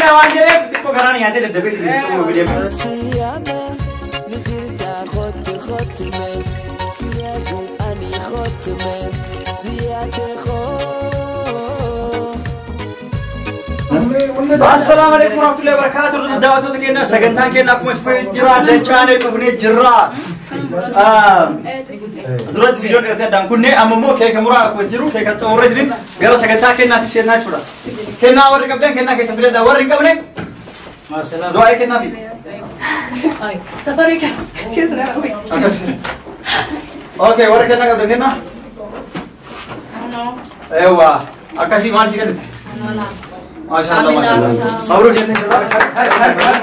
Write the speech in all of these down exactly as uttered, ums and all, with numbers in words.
أنا واجد تبغى غراني هذا اللي دبي تسوي فيديو. السلام عليكم ورحمة الله وبركاته. رد دعوة تكينا سجنتان كنا كم في جرا لنشانة كفني جرا. دلوقتي فيديو نقطة دام كنا أمامو كي كمرة كوجرو كي كتوري درين جرا سجنتان كنا تسيرنا شورا كنا وري قبلين كنا كي سفرة دا وري قبلين ما سنا دعاء كنا في سفري كيسنا أوكي وري كنا قبلين كنا أيوة أكاسي مان سيكنت ما شاء الله ما شاء الله مبروك جنة هاي هاي هاي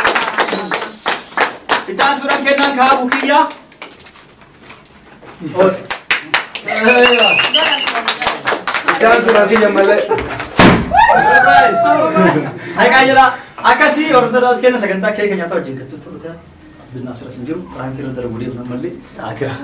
kita sudah kenal kau bukia oh kita sudah kenal malah surprise hai kaya lah akasi orang terus kenal segentar kaya kaya tahu jengket tu tu tu benar serasa sendiri orang kira dari budi orang malah tak kira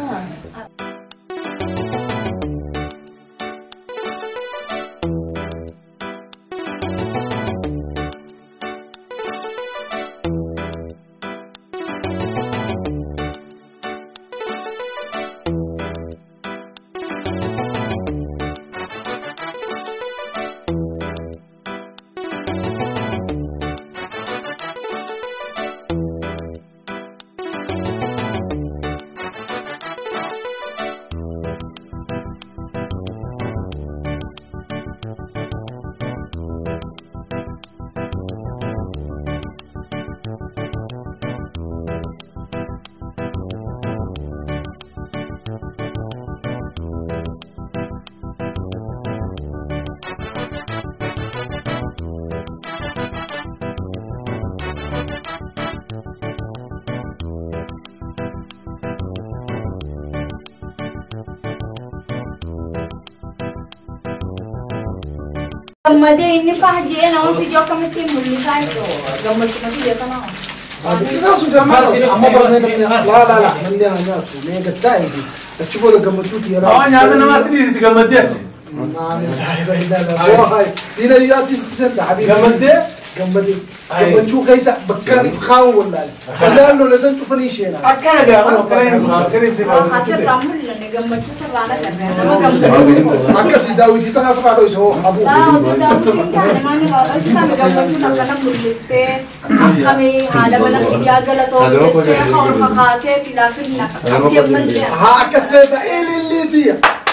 Gamade ini pahji na orang tujuh kami tim muli saya tu. Gambar cuma tu dia tanah. Kita sudah mahu. Amma berani la la la. Nanti anda tu. Mereka tak ini. Cuba le gambar cuti ya. Oh, nyata nama tu di gambar dia. Nah, ini dah dah. Oh, hai. Tidak ia tisti senda. Habis. Gambar dia. Gambar dia. Gambar cuti kaisa. Bekal kau wala. Kalau lo lesan tu finish ya. Akan ada. Kalau keren, keren sih. Oh, hasil ramul le ne gambar cuti serana kerana. Nama gambar. Maka si Dawid itu nggak sempat itu abu. Tahu Dawid kan mana kalau kita gambar cuti nak kena mulite. Kami ada mana siaga la tu. Kita orang kakak silafin nak. Jaman dia. Ha kasih ini ini dia.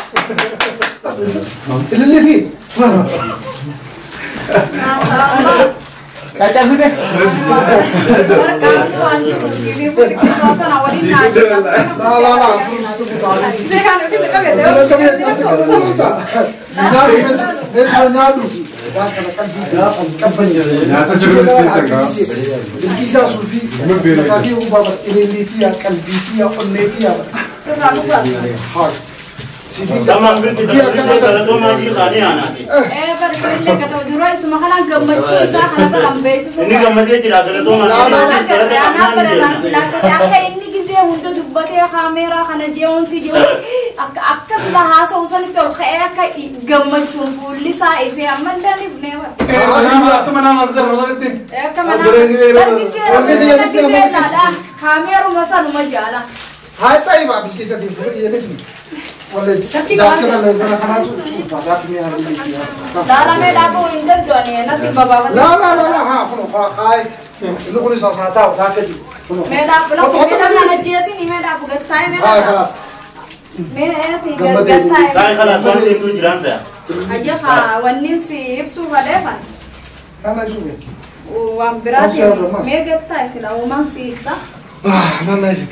Ini ini dia. Kacau sudah. Berkawan tu anjur ini pun kita tak nak wali nak. La la la. Jangan kita kau betul. Kita kami tak sekolah tak. Nyadu, betul nyadu. Dah kalau kan dia kan banyak. Nyata sebelum kita kan. Kisah sulfi. Tapi ubah ini ini dia kan dia on dia. Jangan lupa. Hard. Tamam bir kita kalau tu maju tadi anak. Eh, berkali kata dulu itu makanan gambar cuci sah kalau lambai itu. Ini gambar dia tidak kalau tu maju. Kalau tu anak berenang silat. Siapa ini kisah untuk dubbat ya kamera karena jauh sih jauh. Ak akas bahasa usan itu kayak kayak gambar cuci sah itu aman dan ini benar. Eh, kemana mazhar mazhar itu? Eh, kemana? Pergi sih, pergi sih lah. Kamera masa rumah jalan. Hai tay ba kisah di sini ini. Boleh. Jangan kalau sana kana tu pada punya hari ini. Dalam ada aku inter tuan ni, nanti bapa. La la la la, ha, kono kai. Itu kuni sasa tahu, tak keju. Meda, belum kita nak dia sini meda aku getai meda. Hai kelas. Meda tiga getai. saya kalau tuan itu jalan saya. Aja kah, wanin sip suka depan. Mana juga? Oh, berarti meda getai sila umang sip sah. Ah, mana itu?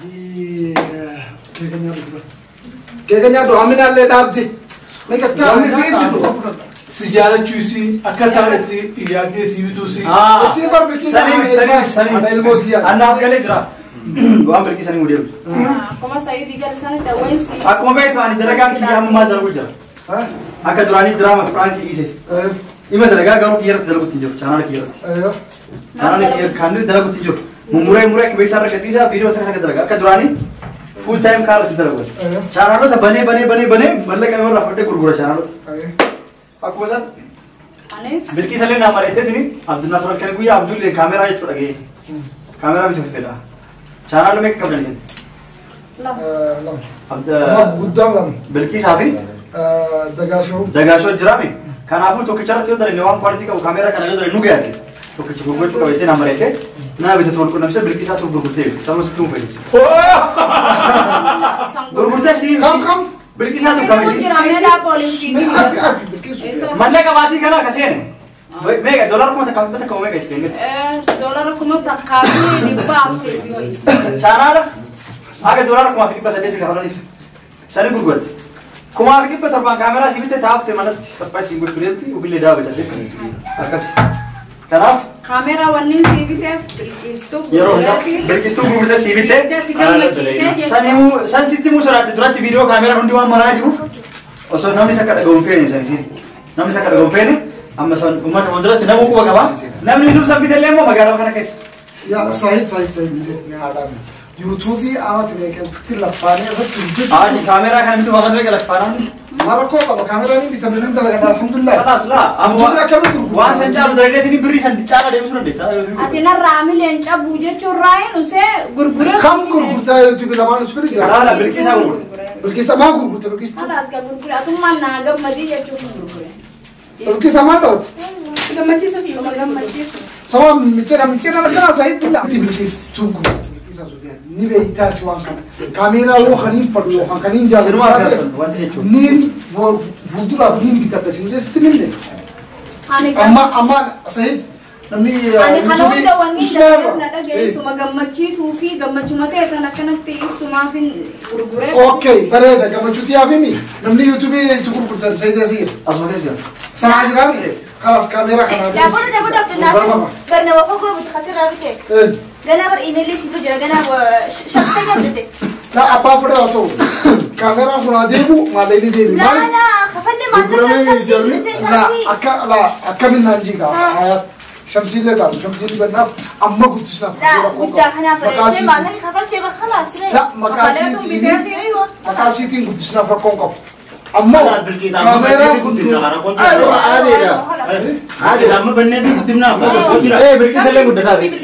Iya, kayaknya tu. Kayaknya tu, amin Allah dah abdi. Mereka tahu ni tu. Sejarah cuci, akan tahu itu ia ke si itu si. Ah, Isi baru bikin saling saling saling. Ada ilmu dia. Anda apa kali cerah? Gua ambil kisah ni mudah. Ah, kau saya tiga sana dah wain sip. Aku mau itu ani dalaga kita yang mazhar bujar. Hah? Aku durani drama Frank isi. Eh, Ima dalaga garu kira dalagu tinjur, channel kira. ayo. Channel kira kandu dalagu tinjur. Mumurai murai kebiasaan rakyat bisa video saya saya dalaga. Aku durani full time kalau sudah dalagu. Channel tu bane bane bane bane, malah kami orang rapat kurgura channel. Ayo. Aku pesan Anis. Bilki salee nama reete dini Abdul Nasr kan guyyaa Abdul kamera jechuudha gahee. Kamera bituu fedha. Channel meeqa qabdan isin? Lama. Lama. Abda Guddaan lama. Bilki saafi? Dagaashoo. Dagaashoo jiraame. Kanaafuu tokkicha irratti yoo daree waan quality qabu kamera kana yoo daree nu gayaati. Tokkicha gurgurachuu qabatee nama reete. Naa bitatu wal qunnamsee bilki isaa tokko gurgurtee sama sitti mu fayyisi. Gurgurtee si Kam kam. bilki isaa tokko qabisi. Jiraamee poolisii. Afi afi bilkeessu. Mallaqa baatii kana akkaseen. Meeqa doolaara kuma takka bitta takka meeqa itti Dolara kuma takkaa fi dhibba afurii. Chanaadha. Aga doolaara kuma fi dhibba saddeeti kafalaniif. Sani gurgurte. Kuma fi dhibba torbaan kaameraa si bitte taafte manatti saphaasii gurgureetti ofillee daawwatan akkasi. Kanaaf Kamera wanni si biteef bilkiistuu. yeroo bilkistuu gurgurte si bitte. Si gammachiisee Sanimu san sitti mu soraate duratti viidiyoo kaameraa hundi waan maraa jiruuf osoo namni isa akka dhagahuun feene sanisiin. Namni isa akka dhagahuun feene amma san uummata fuulduratti namuu quba qaba. Namni iddoo san bitellee immoo magaalaa kana keessa. Ya sahit sahit sahit ya adam. YouTube amat ne kan fitil lafane irratti hojjetu. Aadi kaameraa kana bitu maqaan meeqa lakfaanaan? Maroko qaba kaameraa ni bitamin dalaga alhamdulillah. Kalaas laa YouTube akkami gurgurta. waan san caalu dareetiin birrii san caala deebisuu dandeetta. ati narraa mileen cabuu jechuun raayeen usee gurguree. Kam gurgurta YouTube lamaan usbili jira. Kalaala bilkisaa gurgurte. Bilkisa maa gurgurta bilkisa. Kalaas gaa gurguree atummaan naa gammadii jechuun gurguree. Bilkisa maa dhoot. Gammachiisuu fi gammachiisu. Sama michera michera kana sahit billah. Bilkis tugu. Bilkisa Sufyan. Ni be itaasi waan kana. Kaameraa yoo khaniin fadhu yoo khaniin jaalu. Sinuma agarsiisan wanti jechuudha. Niin fuulduraaf niin bitata sin jeesti minne. Ani Amma amma sahit namni Ani kana hunda wanni dalagaa na dhageessuma gammachiisuu fi gammachuma ta'e kan akkanatti ibsumaaf gurguree. Okay, bareeda gammachuuti yaafimi. Namni YouTube itti gurgurtan sahit asii. Asuma keessa jira. Sanaa jiraami. Kalas kaameraa kana. Dabur dabur Abdul Nasir. Karena wafat gue butuh kasih rapi kek. Eh, Gana ber email situ jaga gana siapa yang bete. na abbaa fudhaa haa ta'u. Kaameraan kun haa deebi'u maal inni deebi'u. Nah nah, kapan dia mantan shamsi bete La shamsi. akka la akkamiin naan jiigaa. Hayaat shamsiillee taatu shamsiillee bannaaf amma guddisnaaf. Nah, udah kenapa dia mana kapan dia bakal asli. La maqaasiitiin maqaasiitiin guddisnaaf rakkoon qabu. Ammoo kaameraan kun Aduh, ada. Ada sama benar itu timna. Eh bilkisallee guddataa fi.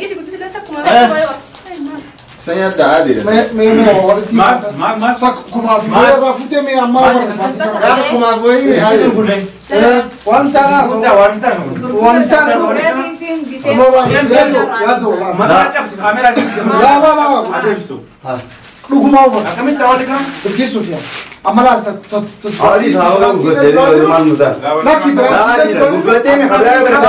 Saya tak ada. mee mee walitti Mas, mas, mas. sak kumaa fi booda irraa futee mee ammaa Rasa kumas gue ini. Itu gudeng. wanta naa Sudah wanita. wanta Gurguree fi fi bitee. yaadoo yaadoo Mana macam si kamera sih. laa laa Ada itu. dhugumaa hubat Kami tahu dia kan. bilkeessuuf yaa amma laal Hari sama kan gue jadi dari mana muda. lakki Ah, tidak. Gue tanya kalau ada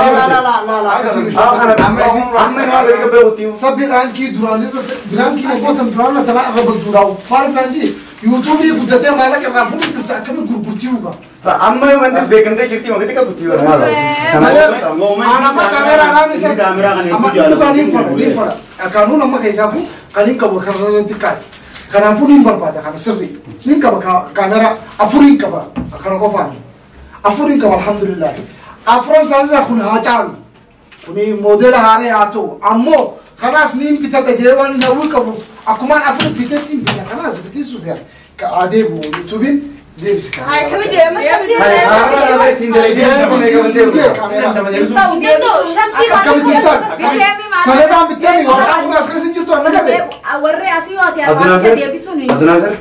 berarti. sabbi raankii duraanii raankii namoota duraan na tanaa irra balduudhaa faal naanji yuutuubii guddatee maallaqa irraa fuudhu jirtu akkami gurgurtii huba Amma yang mantas bekan teh kirti waktu itu kan kutiu. anamma kaameeraadhaan isa kamera kan amma dhugaa niin fadha niin fadha akaanuu nama keessaafu kan hin qabu kan irratti kaati kanaafuu niin barbaada kana sirri niin qaba kaameeraa afuriin qaba kana qofaani afuriin qaba alhamdulillah afran isaanirraa kun haa caalu kuni moodela haaree haa ta'u ammoo kanaas niin bitadha jedhee waan hin hawwii qabuuf akkumaan afur bitetti hin bita kanaas biqilsuuf yaa ka adeemu yuutuubiin deebisi Hai kami dia mas shamsi. Saladaan bitteemi waraqaa kun as keessa hin jirtu anna gabe. Warri asii waati argaa isa deebisuun hin Abdul Nasir.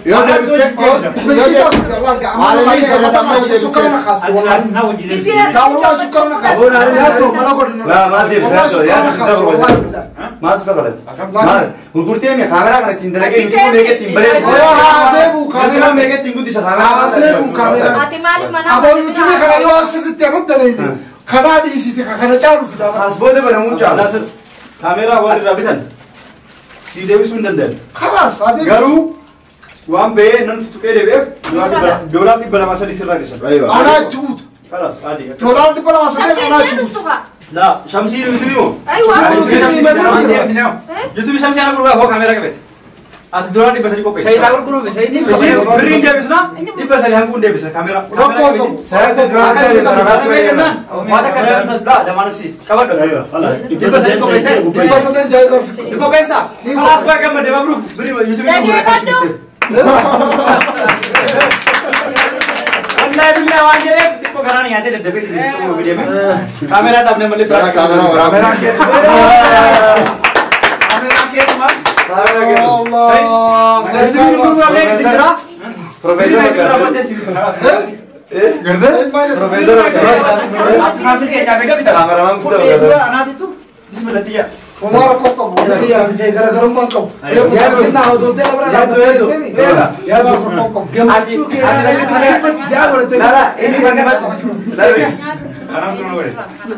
Lah, mati bisa ya. Mas sudah kalau. Mas, gurgurtee mi kamera kan tindaga YouTube meke timbale. Kamera meke tinggu di sana. Ati maaliif mana Aboo yuutuubii kana yoo asirratti amaddaneeti kanaa dhiisiti kana caalu fidama. As bode pada muncul. Nasir kaameraa warri irraa bitan si deebisuu hin danda'an. Kanaas adeemu. Garuu waan ba'ee namni tuqee deebi'eef doolaar dhibba lama sadii sirraa dhisan. Anaa itti buutu. Kalaas adii. Doolaar dhibba lama saddeet Shamsi anaa dia itti dus buutu. tuh kak. Laa shamsii yuutuubii moo? Aywa. Yuutuubii shamsii ana gurguraa hoo kaameraa qabeeti. Ati doolaar dhibba sadii qopheessa. Saya tahu guru, saya ini. Birrii hin deebisna dhibba sadii hanguun deebisna kaameraa. Rakkoo qabu. Saya tuh jual Waan akka daldalaa damaanasi qabadhu. Dhibba sadii qopheessa. Dhibba sadeen jaayizaa si Di qopheessa. Kalaas baga gammadee mabruk. Birrii yuutuubii Dan dia gurguraa. kandung. Wanti والله بالله واجرك تبقى غراني هذا الدبيت اللي تقوم فيديو में كاميرا आपने मतलब كاميرا كاميرا كاميرا के كاميرا كيف ما الله सही तो बिल्कुल वाले दिखरा प्रोफेसर गर्दे प्रोफेसर आप हासिल के क्या बेगा भी था كاميرا مان पूरा كده अना दे तू بسم الله दिया ومارا كوكب ولا هي في جاي غير غير منكم يا سيدنا هذول ده برا يا دو يا دو يا بس منكم جم عادي عادي لا لا ini mana لا आराम से बोले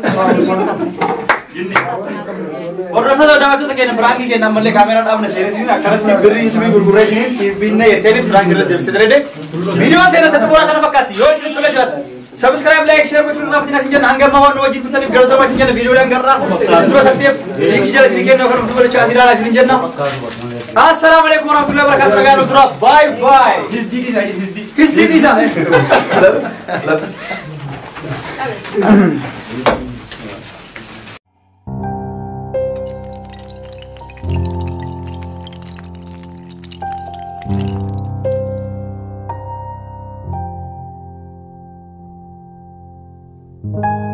और रसला दावा तो के ब्रांगी के नंबर ले कैमरा आपने शेयर थी ना करत सिबरी तुम्हें गुरगुरे की सिबिने ये तेरे ब्रांगी ले देव सिदरे दे वीडियो तेरे तो पूरा करना पक्का थी यो इसने तो ले जात सब्सक्राइब लाइक शेयर बटन में अपनी सिंजन हंगा मावन वजी तो तनी गलत में सिंजन वीडियो डाल कर रहा सिंजन सकते हैं एक जगह से के नौकर तो बोले चादी डाला सिंजन ना अस्सलाम वालेकुम वरहमतुल्लाहि वबरकातुहू गाइस उतरा bye bye this the this this the किस दी दिस Thank you.